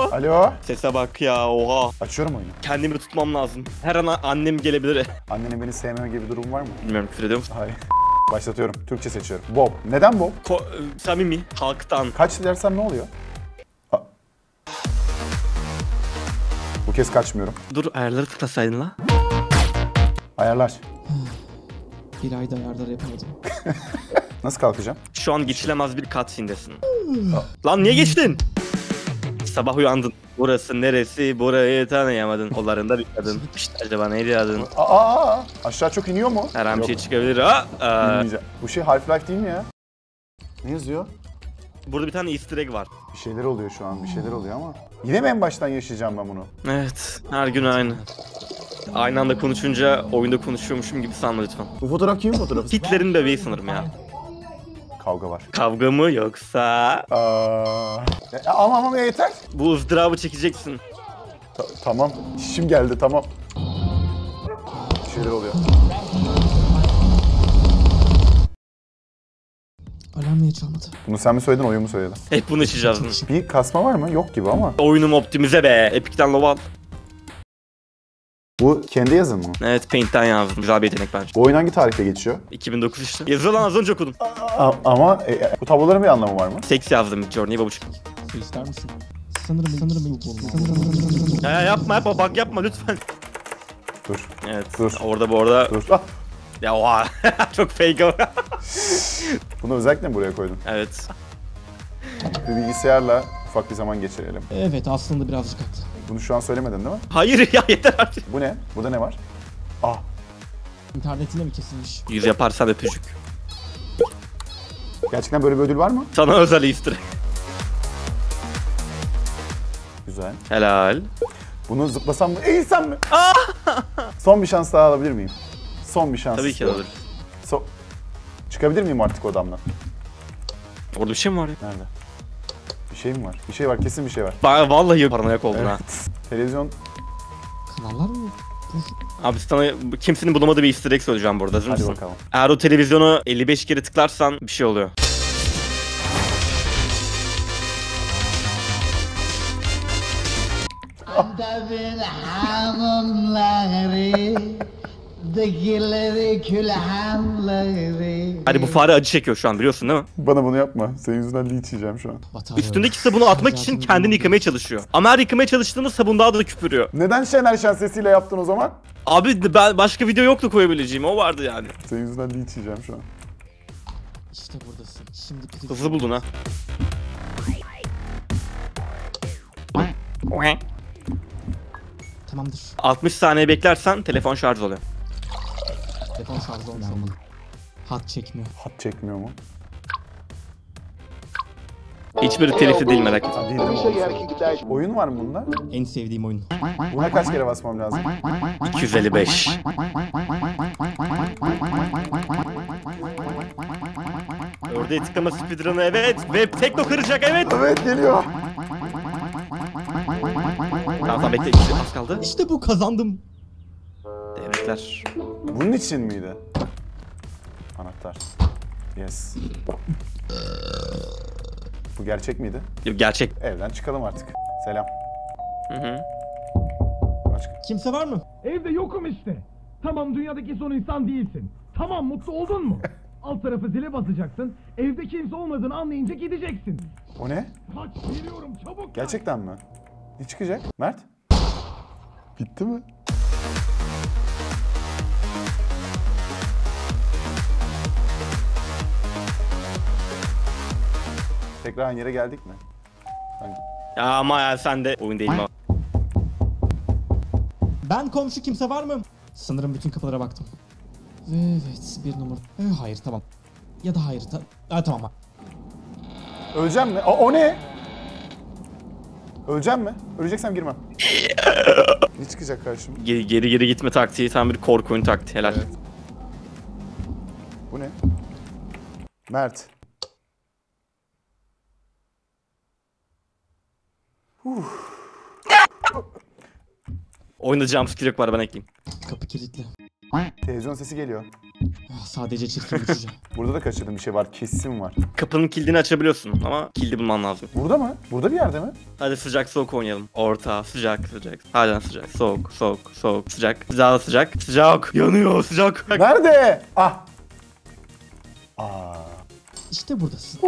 Alo. Sese bak ya, oha. Açıyorum oyunu. Kendimi tutmam lazım. Her an annem gelebilir. Annenin beni sevmeme gibi bir durum var mı? Bilmiyorum, küfür ediyor musun? Hayır. Başlatıyorum. Türkçe seçiyorum. Bob. Neden Bob? Samimi, halktan. Kaç dersem ne oluyor? Bu kez kaçmıyorum. Dur, ayarları tıklasaydın la. Ayarlar. Bir ayda ayarları yapamadım. Nasıl kalkacağım? Şu an geçilemez bir cutscene'desin. Lan niye geçtin? Sabah uyandın. Burası neresi? Burayı tanıyamadın. Kollarında bir kadın. İşte acaba neydi adın? Aşağı çok iniyor mu? Her an bir Yok, şey çıkabilir. inmeyeceğim. Bu şey Half-Life değil mi ya? Ne yazıyor? Burada bir tane easter egg var. Bir şeyler oluyor şu an, bir şeyler oluyor ama. Yine mi en baştan yaşayacağım ben bunu? Evet, her gün aynı. Aynı anda konuşunca oyunda konuşuyormuşum gibi sanma lütfen. Bu fotoğraf kimin fotoğrafı? Hitler'in bebeği sanırım ya. Kavga var. Kavga mı yoksa? Ama yeter. Bu ızdırabı çekeceksin. Tamam, işim geldi, tamam. Bir şeyler oluyor. Alarm niye çalmadı? Bunu sen mi söyledin, oyun mu söyledi? Hep bunu içeceğiz. Bir kasma var mı? Yok gibi ama. Oyunum optimize be. Epic'ten love al. Bu kendi yazın mı? Evet, Paint'ten yazdım. Güzel bir yetenek bence. Bu oyun hangi tarihte geçiyor? 2009 işte. Yazılı lan, az önce okudum. Ama bu tabloların bir anlamı var mı? Seks yazdım. Journey babuçuk. Su ister misin? Sanırım ilk. Ya yapma, bak yapma lütfen. Dur. Evet. Dur. Orada bu arada. Dur. Ya oha. Çok fake o. Bunu özellikle mi buraya koydun? Evet. Bir bilgisayarla ufak bir zaman geçirelim. Evet, aslında birazcık haklı. Bunu şu an söylemedin değil mi? Hayır ya, yeter artık. Bu ne? Burada ne var? İnternetine mi kesilmiş? Yüz yaparsan öpücük. Gerçekten böyle bir ödül var mı? Sana özel easter egg. Güzel. Helal. Bunu zıplasam mı? Eğilsem mi? Son bir şans daha alabilir miyim? Son bir şans. Tabii ki alır. Çıkabilir miyim artık odamdan? Orada bir şey mi var ya? Nerede? Bir şey mi var? Bir şey var, kesin bir şey var. Vallahi paranoyak oldun ha. Televizyon. Kanallar mı? Abi sana kimsenin bulamadığı bir easter egg söyleyeceğim burada. Hazır Hadi mısın? bakalım. Eğer o televizyonu 55 kere tıklarsan bir şey oluyor. Adamın hanımları, dikileri külhanları. Hadi bu fare acı çekiyor şu an, biliyorsun değil mi? Bana bunu yapma. Senin yüzünden linç yiyeceğim şu an. Üstündeki sabunu atmak için kendini yıkamaya çalışıyor. Ama her yıkamaya çalıştığında sabun daha da küpürüyor. Neden Şener Şen sesiyle yaptın o zaman? Abi ben başka video yoktu koyabileceğim, o vardı yani. Senin yüzünden linç yiyeceğim şu an. İşte buradasın. Şimdi kritik. Hızlı buldun ha. Tamamdır. 60 saniye beklersen telefon şarj oluyor. Telefon şarj olmuş olmalı. Hat çekmiyor. Hat çekmiyor mu? Hiçbiri telifli değil, merak etme. Değil mi? Oyun var mı bunda? En sevdiğim oyun. Buna kaç kere basmam lazım? 255. Ördeği tıklama speedrun'ı, evet. Ve tekno kıracak, evet. Evet, geliyor. Tamam bekle, az kaldı. İşte bu, kazandım. Tebrikler. Bunun için miydi? Anahtar. Yes. Bu gerçek miydi? Gerçek. Evden çıkalım artık. Selam. Hı. Başka. Kimse var mı? Evde yokum işte. Tamam, dünyadaki son insan değilsin. Tamam, mutlu oldun mu? Alt tarafı zile basacaksın. Evde kimse olmadığını anlayınca gideceksin. O ne? Kaç, geliyorum çabuk. Gerçekten mi? Ne çıkacak? Mert? Bitti mi? Tekrar aynı yere geldik mi? Ya ama ya sen de oyun değil mi? Ben komşu, kimse var mı? Sanırım bütün kapılara baktım. Evet, bir numara. Hayır, tamam. Ya da hayır, tamam. Öleceğim mi? O ne? Öleceğim mi? Öleceksem girmem. Ne çıkacak karşıma? Geri gitme taktiği tam bir korku oyun taktiği, helal. Evet. Bu ne? Mert. Oyunda jumpscare yok, var ben ekleyeyim. Kapı kilitli. Televizyon sesi geliyor. Sadece çirkin bir cüce. Burada da kaçırdığım bir şey var. Kesin var. Kapının kilidini açabiliyorsun ama kilidi bulman lazım. Burada mı? Burada bir yerde mi? Hadi sıcak soğuk oynayalım. Orta, sıcak, sıcak. Halen sıcak. Soğuk, soğuk, soğuk, sıcak. Daha sıcak. Sıcak. Yanıyor, sıcak. Nerede? Ah. Aa. İşte buradasın.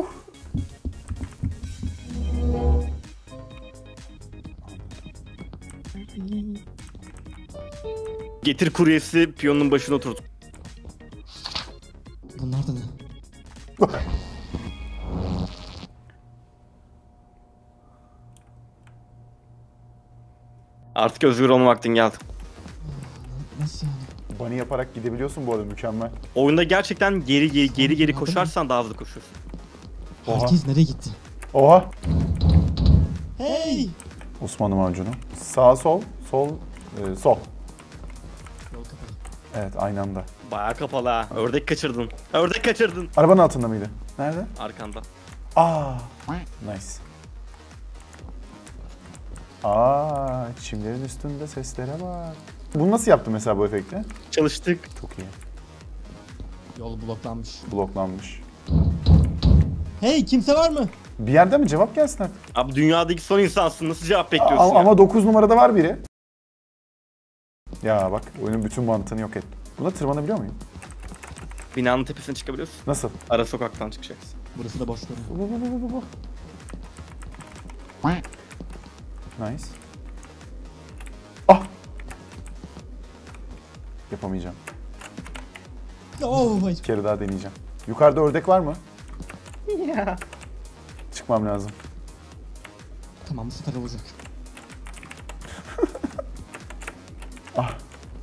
Getir kuryesi piyonun başına oturt. Bunlar da ne? Artık özgür olma vaktin geldi. Nasıl yani? Bunny yaparak gidebiliyorsun bu arada, mükemmel. Oyunda gerçekten geri koşarsan daha hızlı koşuyorsun. Oha. Herkes nereye gitti? Oha. Hey! Osmanlı macunu. Sağ sol, sol, sol. Yol kapalı. Evet, aynı anda. Bayağı kapalı ha. Ördek kaçırdın. Ördek kaçırdın. Arabanın altında mıydı? Nerede? Arkanda. Aa. Nice. Aa, çimlerin üstünde seslere bak. Bunu nasıl yaptın mesela bu efekti? Çalıştık. Çok iyi. Yol bloklanmış. Bloklanmış. Hey, kimse var mı? Bir yerde mi cevap gelsin artık? Abi dünyadaki son insansın. Nasıl cevap bekliyorsun ya? Ama 9 numarada var biri. Ya bak, oyunun bütün mantığını yok ettim. Buna tırmanabiliyor muyum? Binanın tepesine çıkabiliyorsun. Nasıl? Ara sokaktan çıkacaksın. Burası da boş duruyor. Bu. Nice. Ah! Yapamayacağım. Oh, hayır. Bir kere daha deneyeceğim. Yukarıda ördek var mı? Ya. Çıkmam lazım. Tamam, bu sefer olacak. Ah.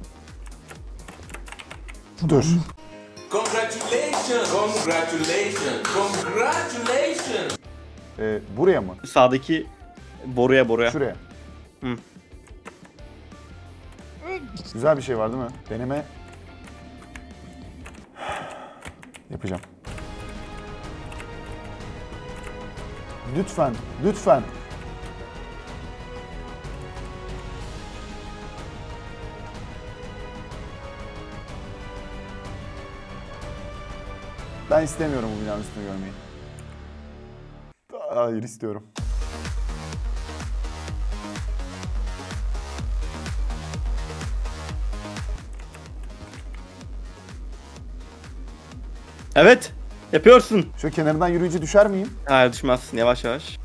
Tamam. Dur. Congratulations! Congratulations! Congratulations! Buraya mı? Sağdaki boruya. Şuraya. Hı. Güzel bir şey var değil mi? Deneme. Yapacağım. Lütfen, lütfen. Ben istemiyorum bu binanın üstünü görmeyi. Hayır, istiyorum. Evet. Yapıyorsun. Şu kenarından yürüyünce düşer miyim? Hayır düşmezsin. Yavaş yavaş.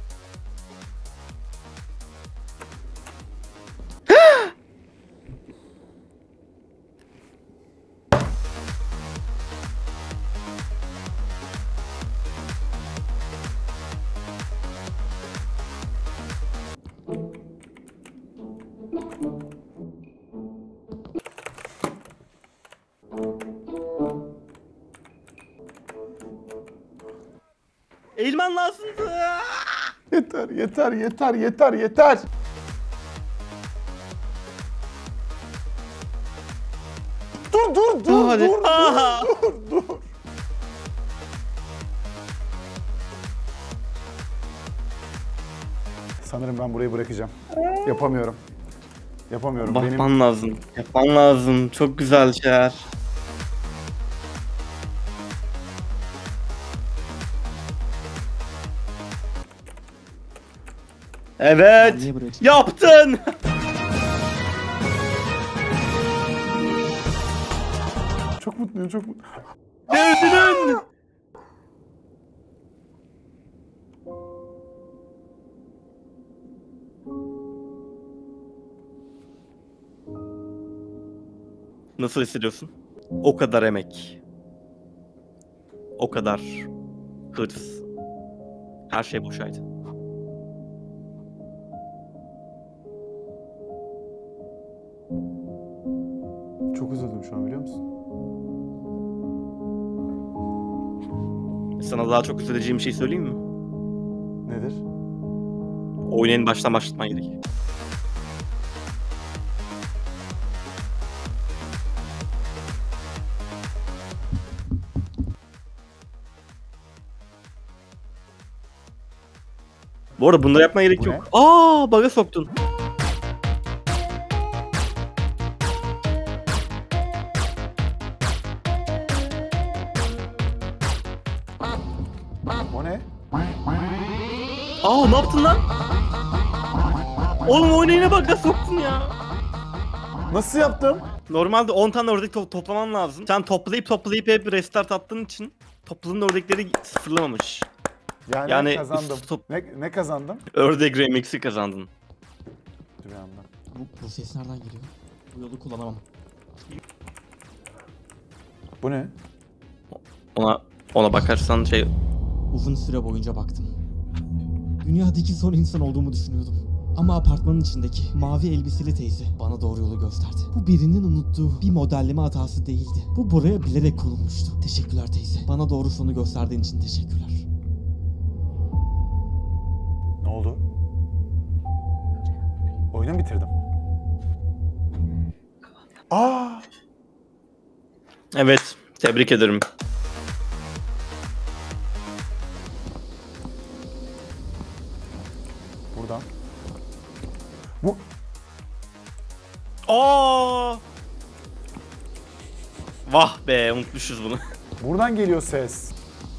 Eğilmen lazımdı. Yeter, yeter, yeter, yeter, yeter. Dur, Hadi. dur, Aha. dur. Sanırım ben burayı bırakacağım. Yapamıyorum. Yapamıyorum. Bakman lazım. Yapman lazım. Çok güzel şeyler. Evet. Niye buraya çıktın? Yaptın. Çok mutluyum, çok mutluyum. Ödülün. Nasıl hissediyorsun? O kadar emek. O kadar hırs. Her şey boşaydı. Çok üzüldüm şu an, biliyor musun? Sana daha çok üzüleceğim bir şey söyleyeyim mi? Nedir? Oyunu en baştan başlatman gerek. Bu arada bunları yapmaya gerek Bu yok. Aa, bug'a soktun. ne? Aa ne yaptın lan? Oğlum oynayına bak nasıl soktun ya. Nasıl yaptım? Normalde 10 tane ördek toplaman lazım. Sen toplayıp hep restart attığın için topladığın ördekleri sıfırlamamış. Yani kazandım. top- Ne kazandım? Ördek remix'i kazandın. Dur bir anda. Bu ses nereden geliyor? Bu yolu kullanamam. Bu ne? Ona bakarsan şey... Uzun süre boyunca baktım. Dünyadaki son insan olduğumu düşünüyordum. Ama apartmanın içindeki mavi elbiseli teyze bana doğru yolu gösterdi. Bu birinin unuttuğu bir modelleme hatası değildi. Bu buraya bilerek konulmuştu. Teşekkürler teyze. Bana doğru sonu gösterdiğin için teşekkürler. Ne oldu? Oyunu bitirdim. Aa! Evet, tebrik ederim. Buradan. Bu Aa! Vah be, unutmuşuz bunu. buradan geliyor ses.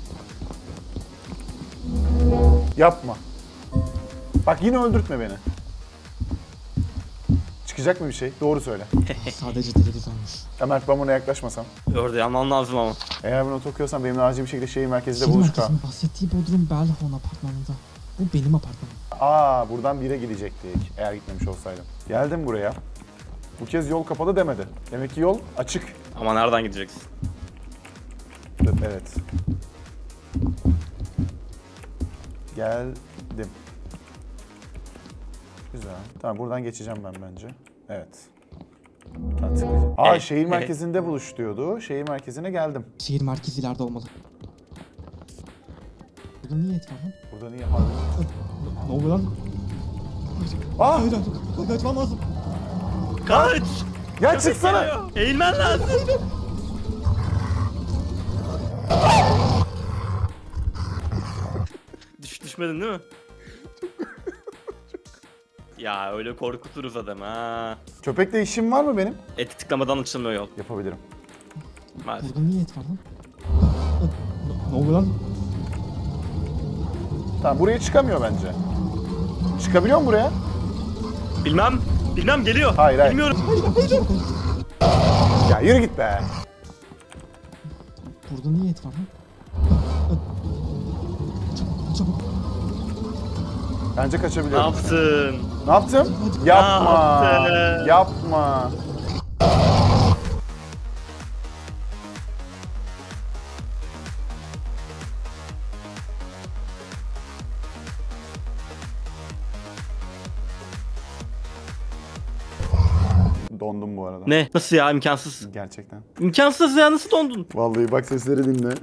Yapma. Bak yine öldürtme beni. Çıkacak mı bir şey? Doğru söyle. Sadece televizyonmuş. Mert ben buna yaklaşmasam. Ördeği alman lazım ama. Eğer bunu okuyorsan benimle acil bir şekilde şehir merkezinde Şehir buluş merkezinin bahsettiği Bodrum Bellhorn apartmanında. Bu benim apartmanım. Aa, buradan 1'e gidecektik eğer gitmemiş olsaydım. Geldim buraya. Bu kez yol kapalı demedi. Demek ki yol açık. Ama nereden gideceksin? Evet. Geldim. Güzel. Tamam buradan geçeceğim ben bence. Evet. Tamam, tıklayacağım. Aa, şehir merkezinde buluş diyordu. Şehir merkezine geldim. Şehir merkezi ileride olmalı. Burada niye et var lan? Burada niye harbi? Ne oluyor lan? Aa! Hayır, kaçmam lazım. Kaç! Ya çıksana! Geliyor. Eğilmen lazım. Düşmedin değil mi? Ya öyle korkuturuz adamı ha. Köpekle işim var mı benim? Eti tıklamadan açılmıyor yol. Yapabilirim. Maalesef. Burada niye et var lan? Ne oluyor lan? Tamam buraya çıkamıyor bence. Çıkabiliyor mu buraya? Bilmem geliyor. Hayır. Bilmiyorum. Ya yürü git be. Burada niye et var lan? Çabuk. Bence Ne kaçabiliyorum. yaptın? Ne yaptım? Yapma. yaptın? Yapma. Dondum bu arada. Ne? Nasıl ya, imkansız? Gerçekten. İmkansız ya, nasıl dondun? Vallahi bak sesleri dinle.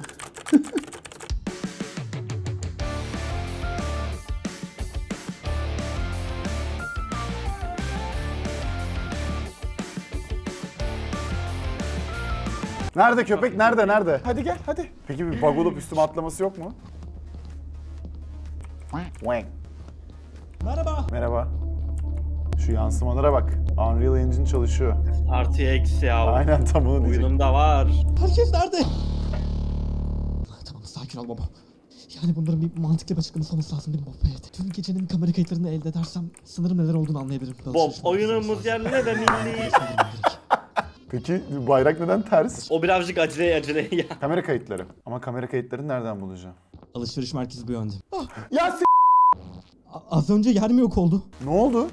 Nerede köpek? Nerede? Hadi gel hadi. Peki bir bug olup üstüme atlaması yok mu? Wang. Merhaba. Merhaba. Şu yansımalara bak. Unreal Engine çalışıyor. Artı eksi ya. Aynen tam onu diyecektim. Oyunumda var. Herkes nerede? Tamam sakin ol baba. Yani bunların bir mantıklı bir açıklaması olması lazım değil mi baba? Evet. Tüm gecenin kamera kayıtlarını elde edersem sanırım neler olduğunu anlayabilirim. Bob, oyunumuz yerli ve milli. Peki bayrak neden ters? O birazcık acele ya. Kamera kayıtları. Ama kamera kayıtlarını nereden bulacağım? Alışveriş merkezi bu yönde. Ya Az önce yer mi yok oldu? Ne oldu?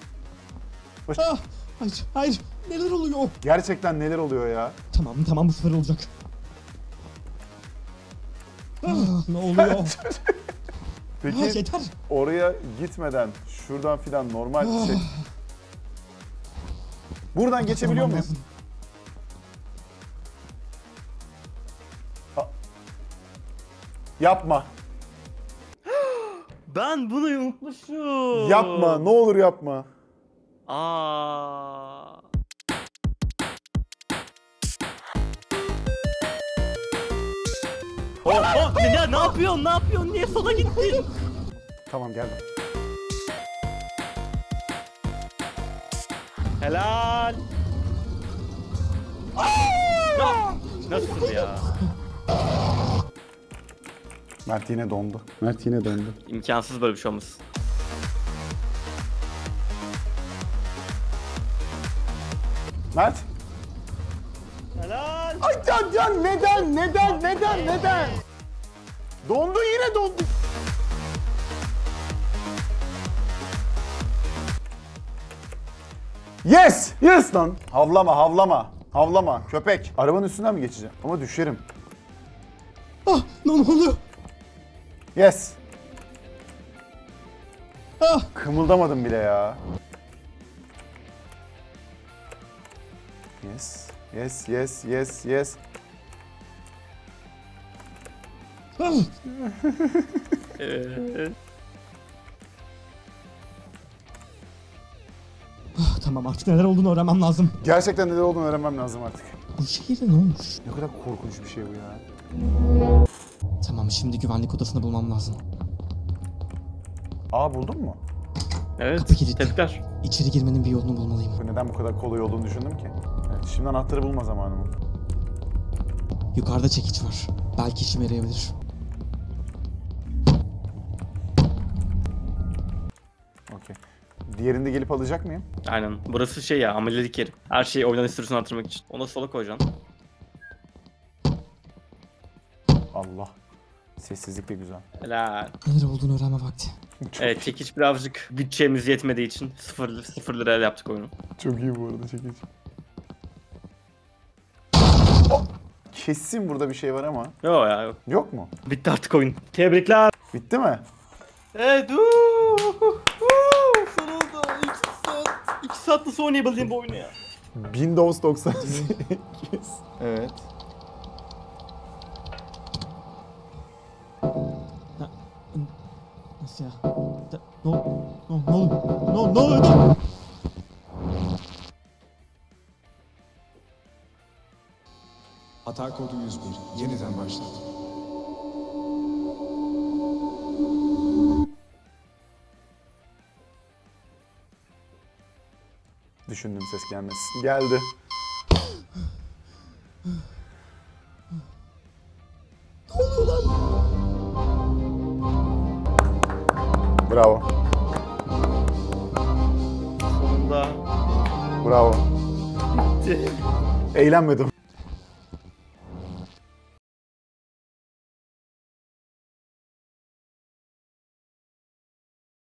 Hayır. Neler oluyor? Gerçekten neler oluyor ya? Tamam bu sefer olacak. Ne oluyor? Peki Yeter. oraya gitmeden şuradan filan normal şey... Buradan geçebiliyor muyum? Lazım. Yapma. Ben bunu unutmuşum. Yapma. Ne olur yapma. Aa. Ya ne yapıyorsun? Niye sola gittin? Tamam geldim. Helal. Nasıl ya? Mert yine dondu. Mert yine dondu. İmkansız böyle bir şey olması. Mert. Helal. Ay can neden? Dondu yine dondu. Yes! Yes lan. Havlama köpek. Arabanın üstünden mi geçeceğim? Ama düşerim. Ah ne oluyor? Yes. Ah. Kımıldamadım bile ya. Yes. Ah. Ah, tamam artık neler olduğunu öğrenmem lazım. Gerçekten neler olduğunu öğrenmem lazım artık. Bu şehirde ne olmuş? Ne kadar korkunç bir şey bu ya. Tamam şimdi güvenlik odasını bulmam lazım. Aa buldun mu? Evet. Kapı kilitli. Tebrikler. İçeri girmenin bir yolunu bulmalıyım. Neden bu kadar kolay olduğunu düşündüm ki? Evet, şimdi anahtarı bulma zamanı mı? Yukarıda çekiç var. Belki işime yarayabilir. Okey. Diğerini de gelip alacak mıyım? Aynen. Burası şey ya, amelilik yeri. Her şeyi oyundan istiyorsun artırmak için. Ona sola koyacaksın. Allah. Sessizlik de güzel. Helal. Neler olduğunu öğrenme vakti. Evet, çekiç birazcık bütçemiz yetmediği için 0 lirayla yaptık oyunu. Çok iyi bu arada çekici. Oh! Kesin burada bir şey var ama. Yok ya, yok. Yok mu? Bitti artık oyun. Tebrikler. Bitti mi? Evet. Sonunda 2 saat nasıl oynayabildiğim bu oyunu ya. Windows 98. Evet. Nasıl ya? Ne oluyor? Hata kodu 101. Yeniden başlat. Düşündüm ses gelmez. Geldi. Ne oluyor lan? Bravo. Sonunda Bravo. bitti. Eğlenmedim.